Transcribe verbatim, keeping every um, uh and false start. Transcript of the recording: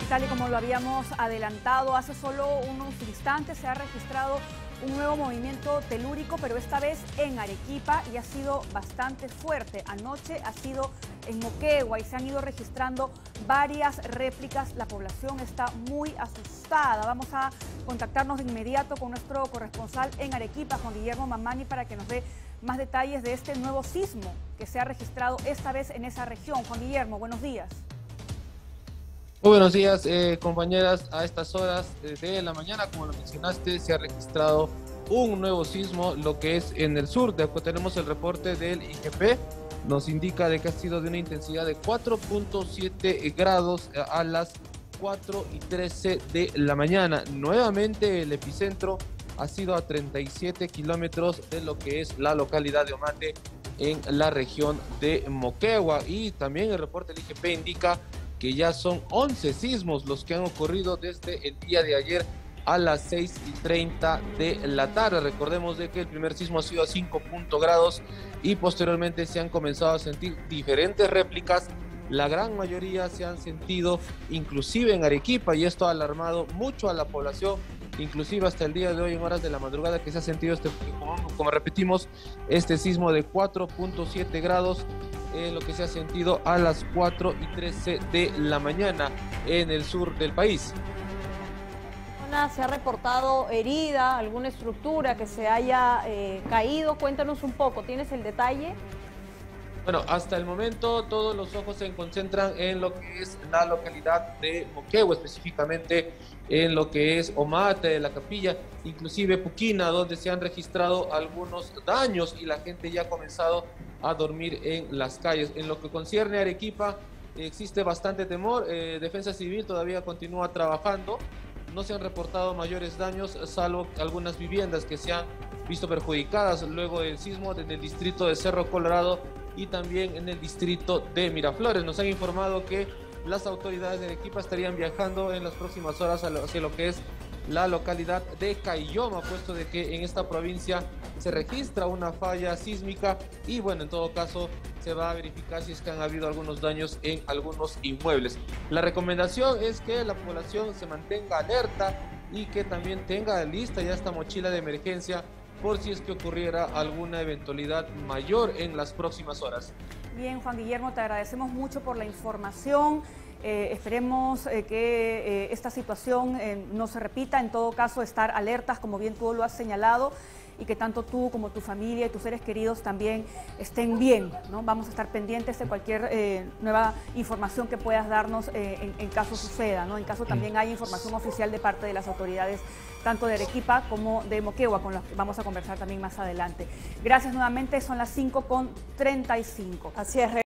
Tal y como lo habíamos adelantado, hace solo unos instantes se ha registrado un nuevo movimiento telúrico, pero esta vez en Arequipa, y ha sido bastante fuerte. Anoche ha sido en Moquegua y se han ido registrando varias réplicas. La población está muy asustada. Vamos a contactarnos de inmediato con nuestro corresponsal en Arequipa, Juan Guillermo Mamani, para que nos dé más detalles de este nuevo sismo que se ha registrado esta vez en esa región. Juan Guillermo, buenos días. Muy buenos días, eh, compañeras. A estas horas de la mañana, como lo mencionaste, se ha registrado un nuevo sismo, lo que es en el sur. De acuerdo, tenemos el reporte del I G P, nos indica de que ha sido de una intensidad de cuatro punto siete grados a las cuatro y trece de la mañana. Nuevamente el epicentro ha sido a treinta y siete kilómetros de lo que es la localidad de Omate, en la región de Moquegua. Y también el reporte del I G P indica que ya son once sismos los que han ocurrido desde el día de ayer a las seis y treinta de la tarde. Recordemos de que el primer sismo ha sido a cinco grados y posteriormente se han comenzado a sentir diferentes réplicas. La gran mayoría se han sentido inclusive en Arequipa, y esto ha alarmado mucho a la población, inclusive hasta el día de hoy en horas de la madrugada, que se ha sentido este, como, como repetimos, este sismo de cuatro punto siete grados, eh, lo que se ha sentido a las cuatro y trece de la mañana en el sur del país. ¿Se ha reportado herida, alguna estructura que se haya eh, caído? Cuéntanos un poco, ¿tienes el detalle? Bueno, hasta el momento todos los ojos se concentran en lo que es la localidad de Moquegua, específicamente en lo que es Omate de la Capilla, inclusive Puquina, donde se han registrado algunos daños y la gente ya ha comenzado a dormir en las calles. En lo que concierne a Arequipa, existe bastante temor. eh, Defensa Civil todavía continúa trabajando. No se han reportado mayores daños, salvo algunas viviendas que se han visto perjudicadas luego del sismo en el distrito de Cerro Colorado y también en el distrito de Miraflores. Nos han informado que las autoridades de Arequipa estarían viajando en las próximas horas hacia lo que es la localidad de Caylloma, puesto de que en esta provincia se registra una falla sísmica y bueno, en todo caso se va a verificar si es que han habido algunos daños en algunos inmuebles. La recomendación es que la población se mantenga alerta y que también tenga lista ya esta mochila de emergencia por si es que ocurriera alguna eventualidad mayor en las próximas horas. Bien, Juan Guillermo, te agradecemos mucho por la información. Eh, esperemos eh, que eh, esta situación eh, no se repita. En todo caso, estar alertas, como bien tú lo has señalado, y que tanto tú como tu familia y tus seres queridos también estén bien, ¿no? Vamos a estar pendientes de cualquier eh, nueva información que puedas darnos eh, en, en caso suceda, ¿no? En caso también haya información oficial de parte de las autoridades, tanto de Arequipa como de Moquegua, con las que vamos a conversar también más adelante. Gracias nuevamente, son las cinco con treinta y cinco. Así es.